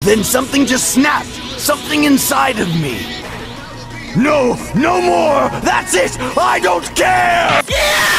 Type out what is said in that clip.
Then something just snapped. Something inside of me. No, no more! That's it! I don't care! Yeah!